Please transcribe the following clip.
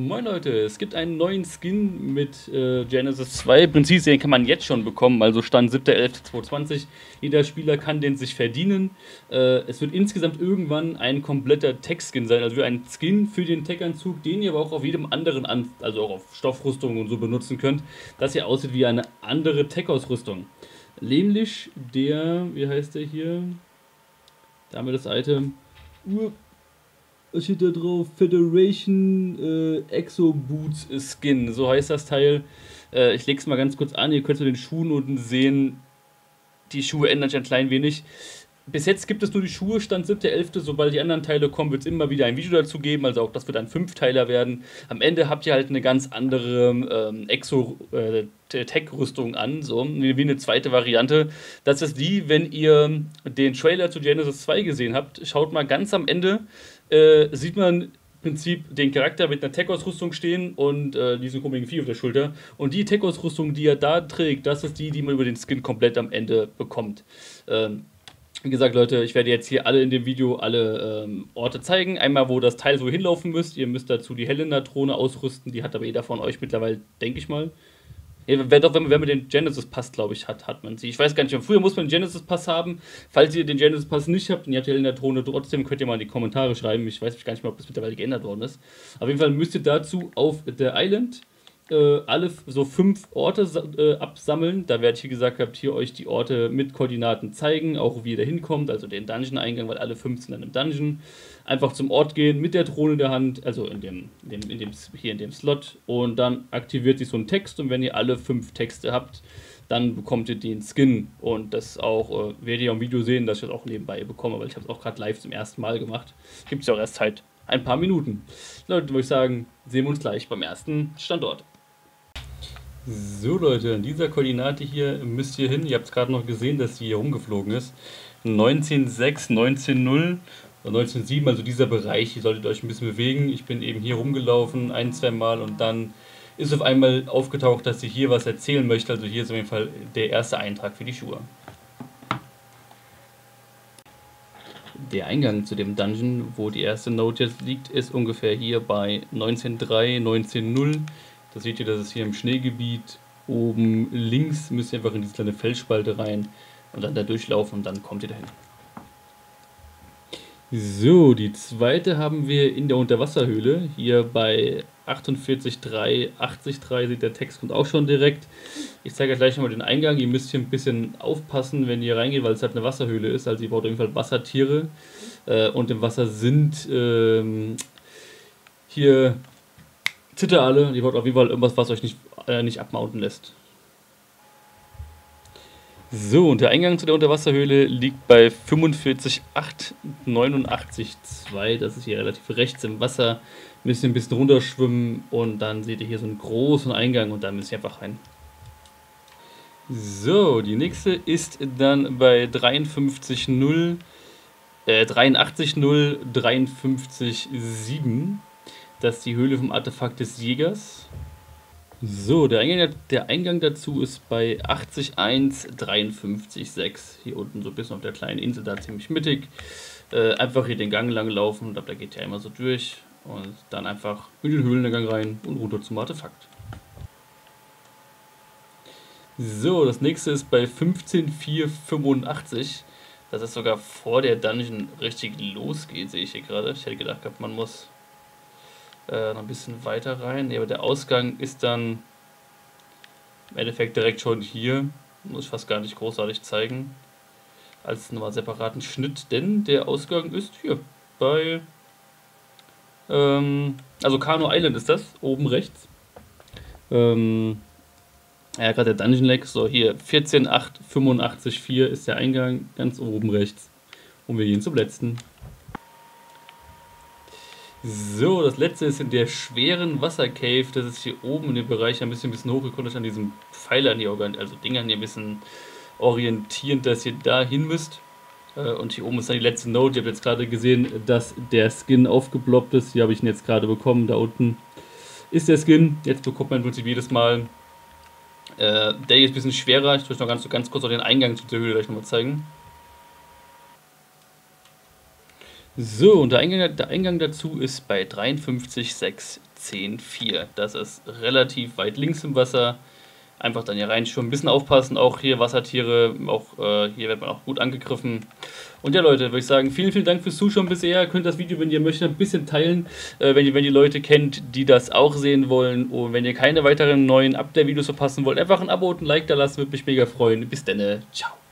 Moin Leute, es gibt einen neuen Skin mit Genesis 2. Im Prinzip den kann man jetzt schon bekommen, also Stand 7.11.2020. Jeder Spieler kann den sich verdienen. Es wird insgesamt irgendwann ein kompletter Tech-Skin sein, also ein Skin für den Tech-Anzug, den ihr aber auch auf jedem anderen, also auch auf Stoffrüstungen und so benutzen könnt, dass ihr aussieht wie eine andere Tech-Ausrüstung. Nämlich der, wie heißt der hier? Da haben wir das Item. Was steht da drauf? Federation Exo Boots Skin, so heißt das Teil. Ich lege es mal ganz kurz an, ihr könnt zu den Schuhen unten sehen, die Schuhe ändern sich ein klein wenig. Bis jetzt gibt es nur die Schuhe, Stand 7.11. Sobald die anderen Teile kommen, wird es immer wieder ein Video dazu geben. Also auch das wird ein Fünfteiler werden. Am Ende habt ihr halt eine ganz andere Exo-Tech-Rüstung an, so wie eine zweite Variante. Das ist die, wenn ihr den Trailer zu Genesis 2 gesehen habt, schaut mal ganz am Ende, sieht man im Prinzip den Charakter mit einer Tech-Ausrüstung stehen und diesen komischen Vieh auf der Schulter. Und die Tech-Ausrüstung, die er da trägt, das ist die, die man über den Skin komplett am Ende bekommt. Wie gesagt, Leute, ich werde jetzt hier alle in dem Video alle Orte zeigen. Einmal, wo das Teil so hinlaufen müsst. Ihr müsst dazu die Helena-Drohne ausrüsten. Die hat aber jeder von euch mittlerweile, denke ich mal. Ja, doch, wenn man den Genesis-Pass, glaube ich, hat man sie. Ich weiß gar nicht, früher muss man den Genesis-Pass haben. Falls ihr den Genesis-Pass nicht habt und ihr habt die Helena-Drohne trotzdem, könnt ihr mal in die Kommentare schreiben. Ich weiß gar nicht mehr, ob das mittlerweile geändert worden ist. Auf jeden Fall müsst ihr dazu auf der Island alle so 5 Orte absammeln. Da werde ich, wie gesagt, hier euch die Orte mit Koordinaten zeigen, auch wie ihr da hinkommt, also den Dungeon-Eingang, weil alle 5 sind dann im Dungeon. Einfach zum Ort gehen mit der Drohne in der Hand, also hier in dem Slot, und dann aktiviert sich so ein Text, und wenn ihr alle 5 Texte habt, dann bekommt ihr den Skin, und das auch, werdet ihr im Video sehen, dass ich das auch nebenbei bekomme, weil ich habe es auch gerade live zum ersten Mal gemacht. Gibt es ja auch erst seit ein paar Minuten. Leute, würde ich sagen, sehen wir uns gleich beim ersten Standort. So Leute, an dieser Koordinate hier müsst ihr hin. Ihr habt es gerade noch gesehen, dass sie hier rumgeflogen ist. 19,6, 19,0 oder 19,7, also dieser Bereich, ihr solltet euch ein bisschen bewegen. Ich bin eben hier rumgelaufen, ein-, zweimal, und dann ist auf einmal aufgetaucht, dass sie hier was erzählen möchte. Also hier ist auf jeden Fall der erste Eintrag für die Schuhe. Der Eingang zu dem Dungeon, wo die erste Note jetzt liegt, ist ungefähr hier bei 19,3, 19,0. Da seht ihr, das ist hier im Schneegebiet. Oben links müsst ihr einfach in diese kleine Felsspalte rein und dann da durchlaufen, und dann kommt ihr dahin. So, die zweite haben wir in der Unterwasserhöhle. Hier bei 48,3, 80,3 seht der Text kommt auch schon direkt. Ich zeige euch gleich nochmal den Eingang. Ihr müsst hier ein bisschen aufpassen, wenn ihr reingeht, weil es halt eine Wasserhöhle ist. Also ihr braucht auf jeden Fall Wassertiere. Und im Wasser sind hier Zitterale. Ihr braucht auf jeden Fall irgendwas, was euch nicht abmounten lässt. So, und der Eingang zu der Unterwasserhöhle liegt bei 45,8, 89,2. Das ist hier relativ rechts im Wasser. Müsst ihr ein bisschen runterschwimmen, und dann seht ihr hier so einen großen Eingang, und da müsst ihr einfach rein. So, die nächste ist dann bei 53,0, 83,0, 53,7. Das ist die Höhle vom Artefakt des Jägers. So, der Eingang dazu ist bei 80,1, 53,6. Hier unten so ein bisschen auf der kleinen Insel, da ziemlich mittig. Einfach hier den Gang lang laufen, da geht ja immer so durch. Und dann einfach in den Höhlengang rein und runter zum Artefakt. So, das nächste ist bei 15,485. Das ist sogar vor der Dungeon richtig losgeht, sehe ich hier gerade. Ich hätte gedacht, man muss noch ein bisschen weiter rein. Ja, aber der Ausgang ist dann im Endeffekt direkt schon hier. Muss ich fast gar nicht großartig zeigen. Als nochmal separaten Schnitt, denn der Ausgang ist hier bei also Kano Island ist das, oben rechts. Ja, gerade der Dungeon Lag, so hier 14,8, 85,4 ist der Eingang, ganz oben rechts. Und wir gehen zum letzten. So, das letzte ist in der schweren Wassercave. Das ist hier oben in dem Bereich ein bisschen hochgekommen, an diesen Pfeilern hier, also Dingern hier ein bisschen orientierend, dass ihr da hin müsst. Und hier oben ist dann die letzte Note. Ihr habt jetzt gerade gesehen, dass der Skin aufgeploppt ist. Hier habe ich ihn jetzt gerade bekommen. Da unten ist der Skin. Jetzt bekommt man im Prinzip jedes Mal. Der hier ist ein bisschen schwerer. Ich möchte noch ganz kurz auch den Eingang zu der Höhle gleich nochmal zeigen. So, und der Eingang dazu ist bei 53,6, 10,4. Das ist relativ weit links im Wasser. Einfach dann hier reinschwimmen, ein bisschen aufpassen, auch hier Wassertiere, auch hier wird man auch gut angegriffen. Und ja Leute, würde ich sagen, vielen, vielen Dank fürs Zuschauen bisher. Ihr könnt das Video, wenn ihr möchtet, ein bisschen teilen, wenn ihr Leute kennt, die das auch sehen wollen. Und wenn ihr keine weiteren neuen Update-Videos verpassen wollt, einfach ein Abo und ein Like da lassen, würde mich mega freuen. Bis dann, ciao.